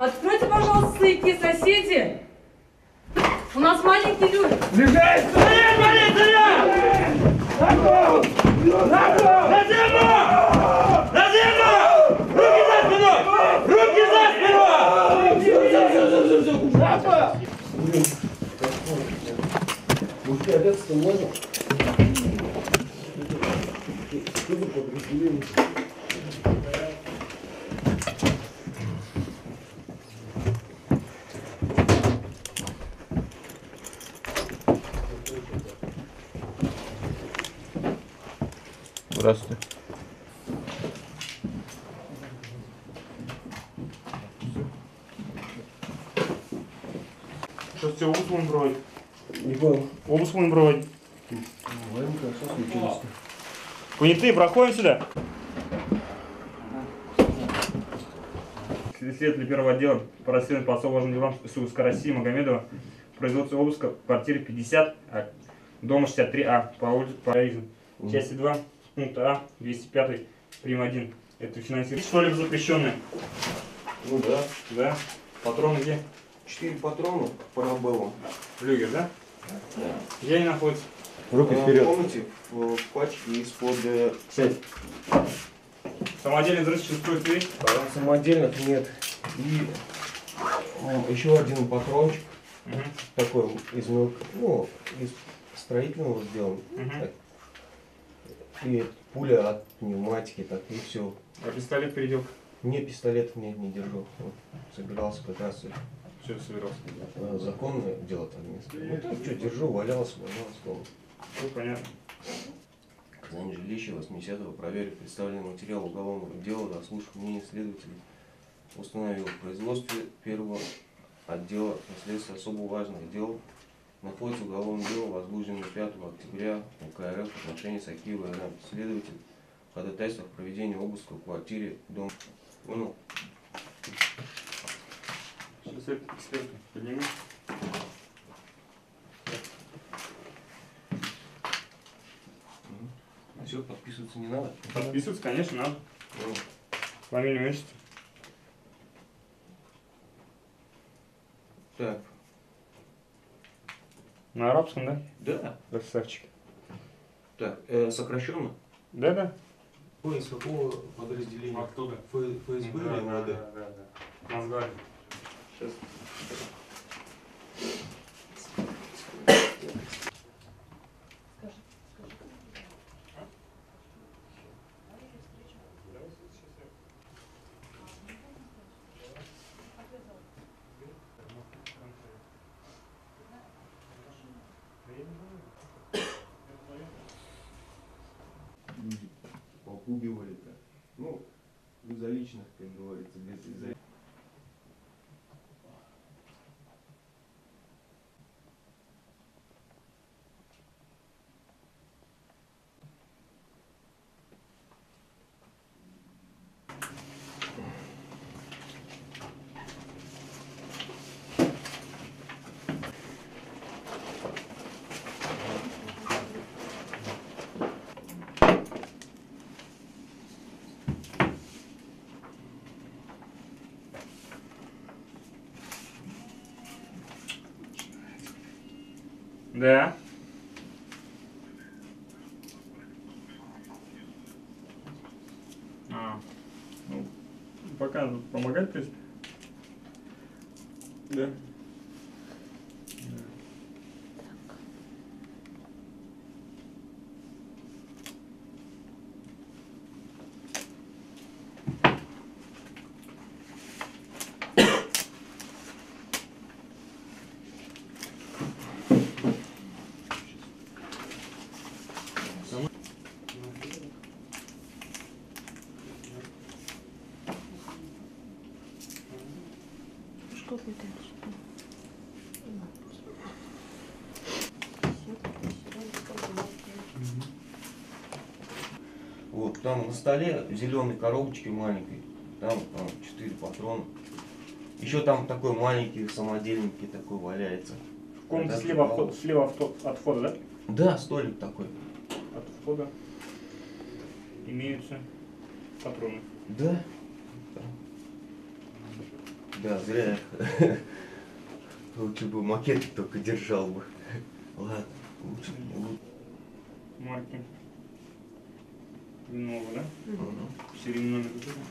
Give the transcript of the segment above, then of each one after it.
Откройте, пожалуйста, стояки, соседи. У нас маленький люк. Лежать! Стоять, полиция! На пол! На пол! На землю! На землю! Руки за спину! Руки за спину! На пол! Мужики, одеться можно? Здравствуйте. Сейчас тебе обыск будем проводить. Не понял. Обыск будем проводить. Военка, что случилось-то? Понятые, проходим сюда. Следователь первого отдела по расследованию по особо важным делам СУСК России Магомедова производится обыска в квартире 50, дома 63А по улице Паризм. Части 2, пункта А, 205, прим. 1. Это финансирование что-либо запрещенное? Ну да. Да. Патроны где? 4 патрона к парабеллам. Люгер, да? Да. Где они находятся? Руки вперед. Помните, в пачке из-под... Сядь. Самодельный взрывчатый устройство есть? Самодельных нет. И еще один патрончик. Угу. Такой из из строительного сделан. Угу. И пуля от пневматики, так и все. А пистолет переделка? Мне пистолет не держу. Вот, собирался как раз Что собирался? законное дело там место. Ну так что, держу, валялся дома. Ну, понятно. Казань жилище 80-го проверив представленный материал уголовного дела, дослушав мнение следователей, установил в производстве первого отдела следствия особо важных дел находится уголовное дело, возбужденное 5 октября УК РФ в отношении Сакиева РМ. Следователь ходатайство о проведении обыска в квартире дом. Понял? Сейчас это эксперты подними. Все, подписываться не надо? Подписываться, конечно, надо. Ну. Фамилия, отчество. Так. На арабском, да? Да. Красавчик. Так, сокращенно? Да-да. Ой, из какого подразделения? Оттуда. ФСБ или МВД? Да. Назвали. Сейчас. Попугивали-то. Ну, из-за личных, как говорится, без из-за... Да. Ну, пока помогать, в принципе. Да. Вот, там на столе в зеленой коробочке маленькой, там 4 патрона. Еще там такой маленький самодельненький такой валяется. В комнате слева от входа, да? Да, столик такой. От входа имеются патроны. Да. Да, зря. Лучше бы макет только держал бы. Ладно, лучше не буду. Марки. Нового, да? Угу. Серийный номер.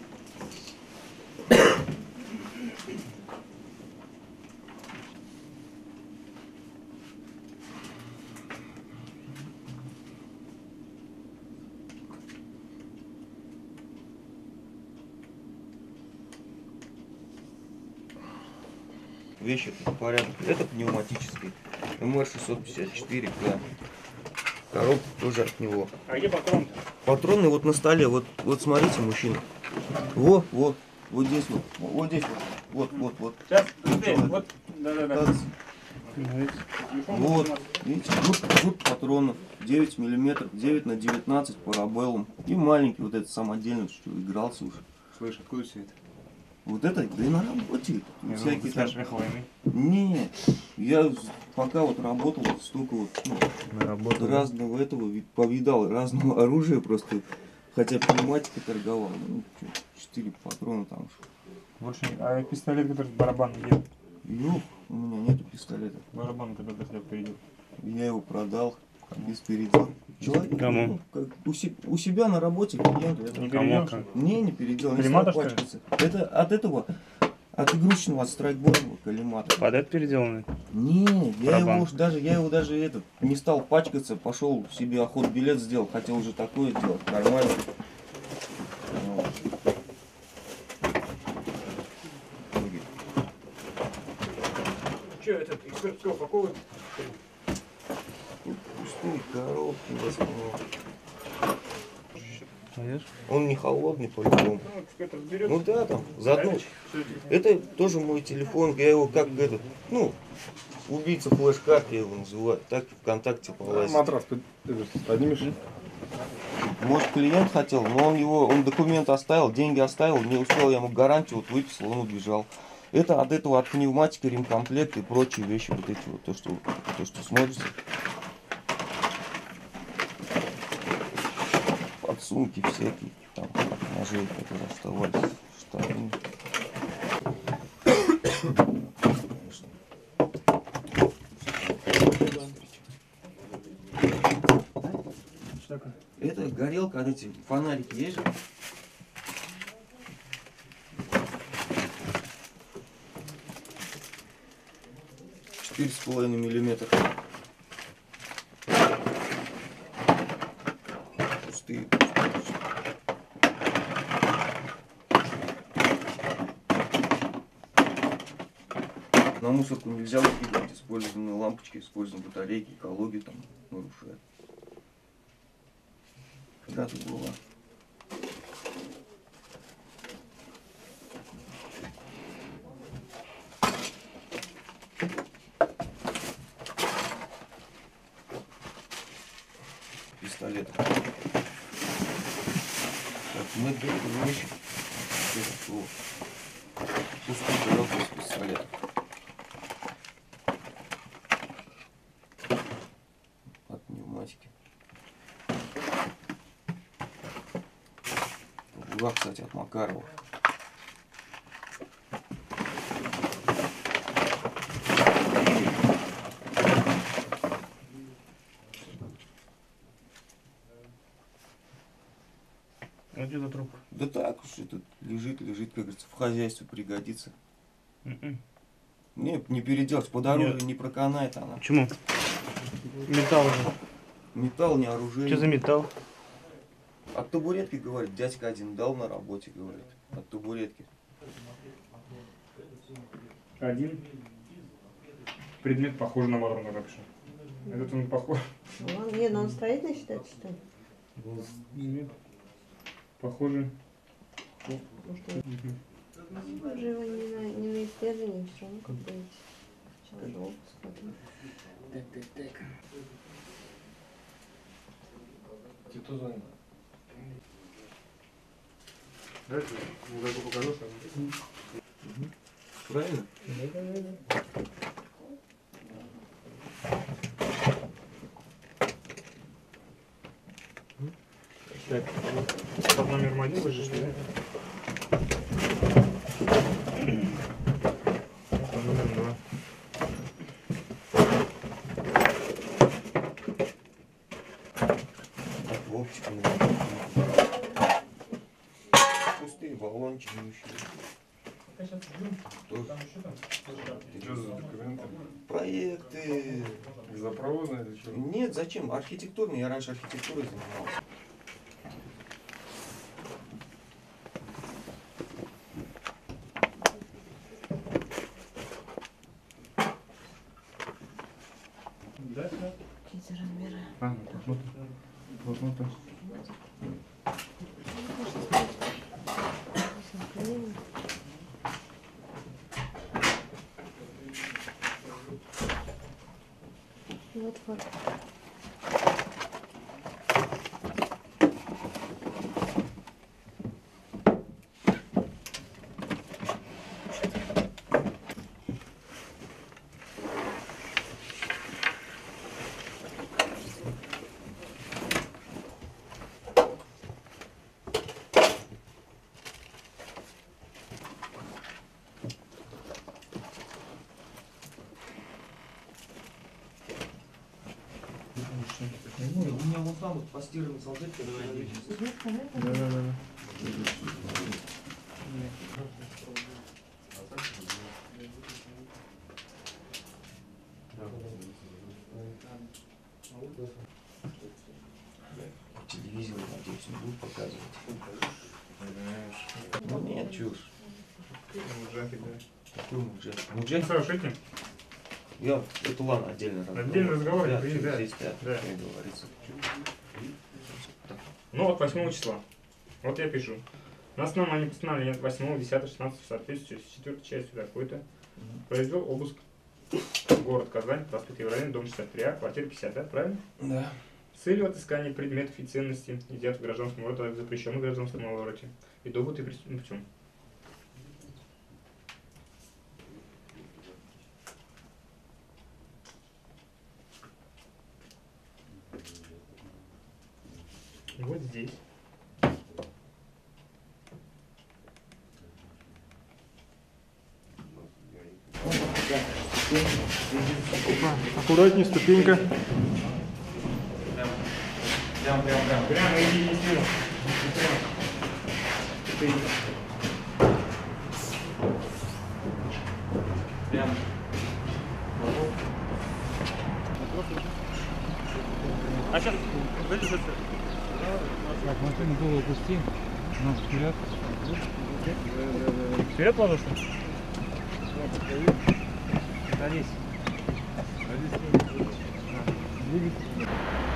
Вещи в порядке. Это пневматический. МР-654К. Коробка тоже от него. А где патрон? Патроны вот на столе. Вот смотрите, мужчина. Вот здесь вот здесь вот. Вот. Сейчас, вот. Да. Вот, видите, жут патронов 9 мм, 9 на 19 парабеллум. И маленький вот этот самодельный, что игрался уже. Слышь, откуда все это? Вот это, да и на работе. Всякие там... войны. Не, я пока вот работал, столько вот разного этого повидал, разного оружия просто. Хотя пневматикой торговал. Ну, 4 патрона там уж. Больше нет. А пистолет, который с барабаном где? Ёх, у меня нету пистолета. Барабан когда до тебя придет. Я его продал, без передел. Человек, Кому? ну, как у себя на работе клиенту. Это... Не переделал? Не переделал, не Коллиматор, стал пачкаться. Это от этого, от игрушечного, от страйкбольного коллиматора. Под это переделанный? Не, я Барабан. его даже этот, не стал пачкаться, пошел себе охот-билет сделал, хотел уже такое сделать, нормально. Вот. Че, этот эксперт сказал, какого? Пустые коробки в основном. Знаешь? Он не холодный по-любому. Ну, эксперт разберется. Ну да, там, заодно. Это тоже мой телефон, я его как этот, ну, убийца флеш-карт, я его называю, так ВКонтакте полазит. Матрас поднимешь? Может, клиент хотел, но он документ оставил, деньги оставил, не успел, я ему гарантию вот выписал, он убежал. Это от этого, от пневматики, ремкомплект и прочие вещи, вот эти вот, то, что смотрите. Подсумки всякие, там, от ножей, которые оставались, штаны. Это горелка, эти фонарики есть же? Четыре с половиной миллиметра. Пустые. На мусорку нельзя выкидывать использованные лампочки, использованные батарейки, экологию там нарушают. Когда тут была? Пистолет. Так, мы другие вещи. Пустую коробку с пистолетом. От пневматики. Бугах, кстати, от Макарова. А где за труп? Да так уж этот лежит, как говорится, в хозяйстве пригодится. Не переделать, под оружие не проканает она. Почему? Металл же. Металл, не оружие. Что за металл? От табуретки, говорит, дядька один дал на работе, говорит. От табуретки. Один. Предмет похож на патрон, напишу. Этот он похож. Нет, но он строительный считается, что ли? Нет. Похоже. Мы же его не на исследовании, все равно как бы сейчас долго смотрим. Так. Кто звонит? Дальше, я покажу. Правильно? Так, под номером 1 будешь, что ли? баллончик. Тоже. Что за документы? Проекты. Газопроводные или что? Нет, зачем? Архитектурный. Я раньше архитектурой занимался. Да? Какие размеры? А, вот. Вот фото. У меня вот там вот постиранный салфетки. Да. Телевизор, надеюсь, не будут показывать. Ну нет, чушь. Какой муджахид? Муджахид? Слушайте, Я, это ладно, отдельно разговор. Отдельный разговор, да, да. здесь, да, Да. как говорится. ну вот 8 числа. Вот я пишу. На основании постановления 8, 10, 16 в соответствии с 4 частью такой-то произвел обыск город Казань, проспект Евровен, дом 63А, квартира 50, да, правильно? Да. С целью отыскания предметов и ценностей, изъятых в гражданском обороте, в запрещенном гражданском обороте и добытые преступным путем. Вот здесь. Аккуратнее, ступенька. Прямо иди, не снимай. Прямо. А сейчас, выйдешь. Так, машину голову пусти. Ну, вперед. Вперед ложишься? Садись. Двигайся.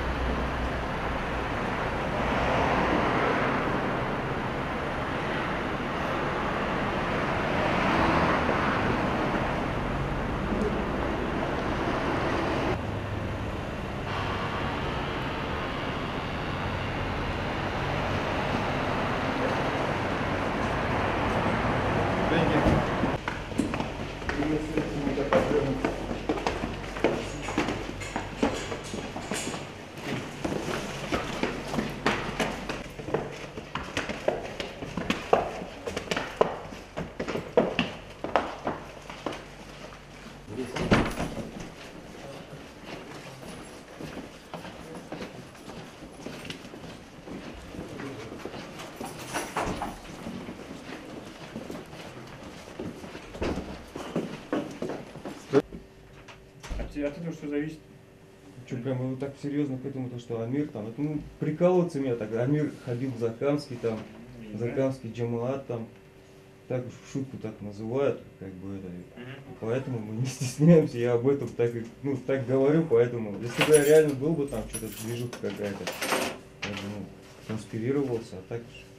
От этого что зависит? Что, прям вы так серьезно к этому, то что Амир там, это, ну, прикалываться меня так, Амир Хабиб Закамский там, Закамский Джамаат там, так уж в шутку так называют, как бы это, поэтому мы не стесняемся, я об этом так, ну, так говорю, поэтому, если бы я реально был бы там, что-то движуха какая-то, я бы, ну, конспирировался, а так